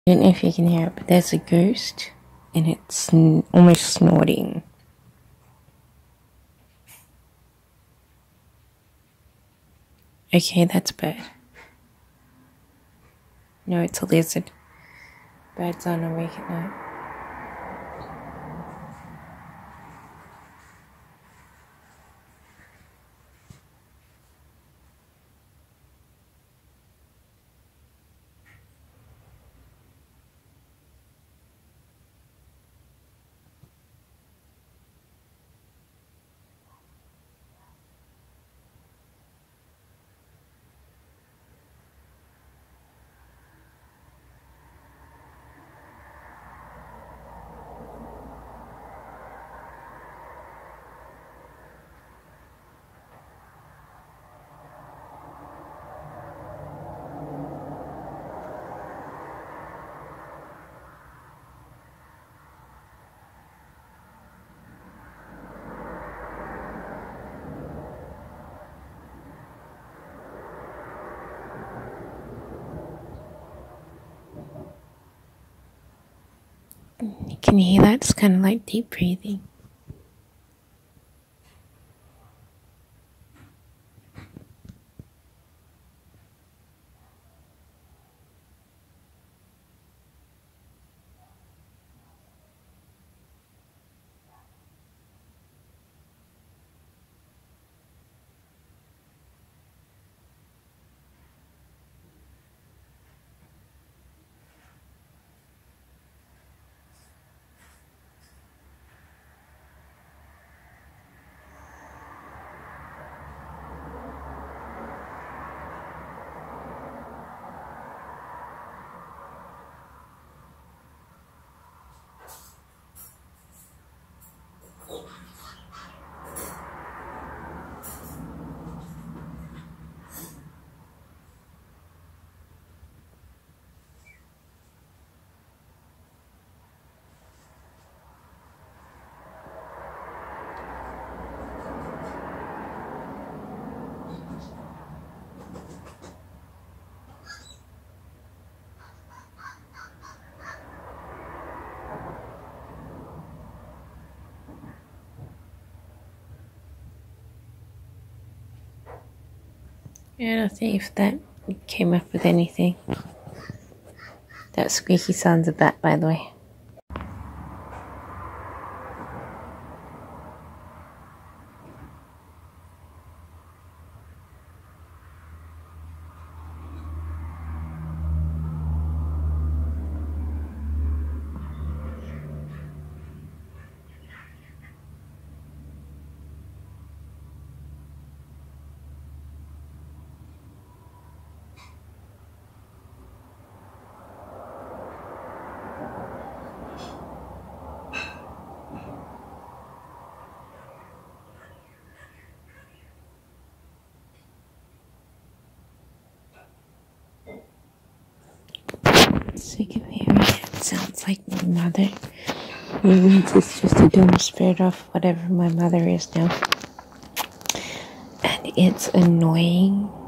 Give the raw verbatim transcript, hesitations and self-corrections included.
I don't know if you can hear it, but there's a ghost and it's sn almost snorting. Okay, that's bad. No, it's a lizard. Birds aren't awake at night. Can you hear that? It's kind of like deep breathing. Yeah, I'll see if that came up with anything. That squeaky sound's a bat, by the way. Sick of hearing it. It sounds like my mother. Maybe it's just a dumb spirit of whatever my mother is now. And it's annoying